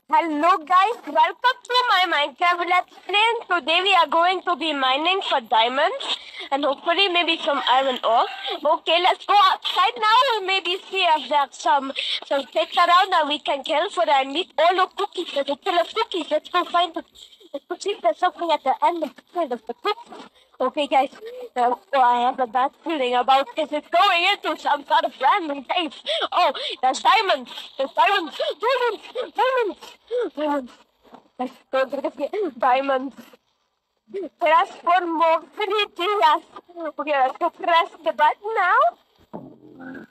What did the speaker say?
Hello guys, welcome to my Minecraft Let's Play. And today we are going to be mining for diamonds and hopefully maybe some iron ore. Okay, let's go outside now and maybe see if there's some pigs around that we can kill for our meat. Oh look, cookies, there's a kill of cookies. Let's go find them. Let's go see if there's something at the end of the cookies. Okay guys, I have a bad feeling about this. It's going into some sort of random cave. Oh, there's diamonds! There's diamonds! Diamonds! Diamonds! Diamonds! Let's go get diamonds. Press for more 3 dias. Okay, let's go press the button now.